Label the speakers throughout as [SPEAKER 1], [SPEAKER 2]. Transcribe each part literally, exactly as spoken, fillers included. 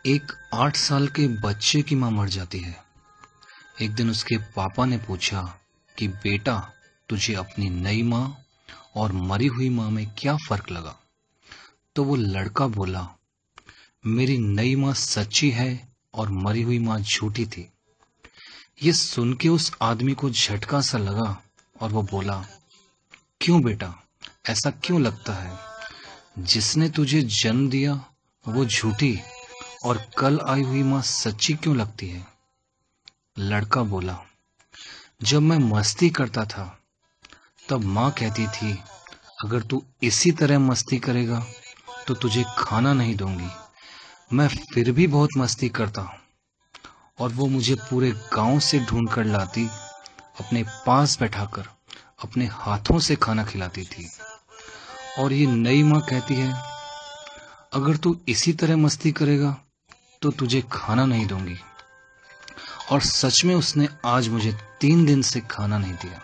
[SPEAKER 1] एक आठ साल के बच्चे की माँ मर जाती है। एक दिन उसके पापा ने पूछा कि बेटा, तुझे अपनी नई माँ और मरी हुई माँ में क्या फर्क लगा? तो वो लड़का बोला, मेरी नई माँ सच्ची है और मरी हुई माँ झूठी थी। ये सुन के उस आदमी को झटका सा लगा और वो बोला, क्यों बेटा, ऐसा क्यों लगता है? जिसने तुझे जन्म दिया वो झूठी और कल आई हुई माँ सच्ची क्यों लगती है? लड़का बोला, जब मैं मस्ती करता था तब माँ कहती थी, अगर तू इसी तरह मस्ती करेगा तो तुझे खाना नहीं दूंगी। मैं फिर भी बहुत मस्ती करता और वो मुझे पूरे गांव से ढूंढ कर लाती, अपने पास बैठाकर अपने हाथों से खाना खिलाती थी। और ये नई माँ कहती है, अगर तू इसी तरह मस्ती करेगा तो तुझे खाना नहीं दूंगी। और सच में उसने आज मुझे तीन दिन से खाना नहीं दिया।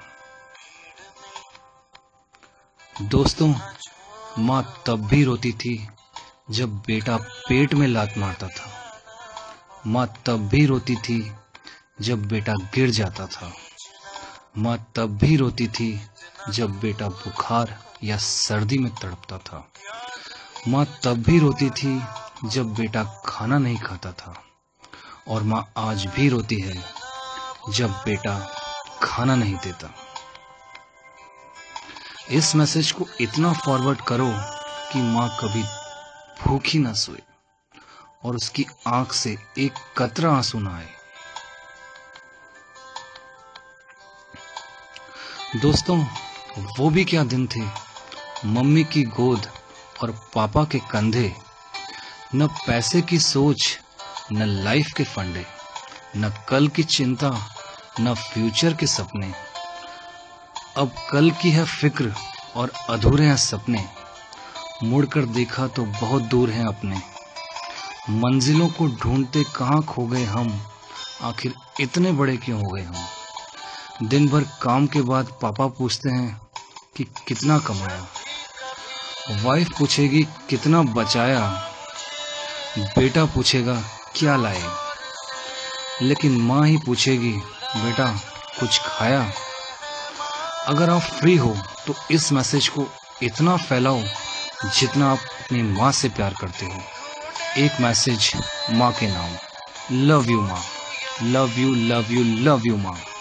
[SPEAKER 1] दोस्तों, माँ तब भी रोती थी जब बेटा पेट में लात मारता था। माँ तब भी रोती थी जब बेटा गिर जाता था। माँ तब भी रोती थी जब बेटा बुखार या सर्दी में तड़पता था। माँ तब भी रोती थी जब बेटा खाना नहीं खाता था। और माँ आज भी रोती है जब बेटा खाना नहीं देता। इस मैसेज को इतना फॉरवर्ड करो कि माँ कभी भूखी ना सोए और उसकी आंख से एक कतरा आंसू ना आए। दोस्तों, वो भी क्या दिन थे, मम्मी की गोद और पापा के कंधे। न पैसे की सोच, न लाइफ के फंडे, न कल की चिंता, न फ्यूचर के सपने। अब कल की है फिक्र और अधूरे हैं सपने। मुड़कर देखा तो बहुत दूर हैं अपने। मंजिलों को ढूंढते कहाँ खो गए हम, आखिर इतने बड़े क्यों हो गए हम। दिन भर काम के बाद पापा पूछते हैं कि कितना कमाया। वाइफ पूछेगी कितना बचाया। बेटा पूछेगा क्या लाए। लेकिन माँ ही पूछेगी, बेटा कुछ खाया? अगर आप फ्री हो तो इस मैसेज को इतना फैलाओ जितना आप अपनी माँ से प्यार करते हो। एक मैसेज माँ के नाम। लव यू माँ, love you love you love you माँ।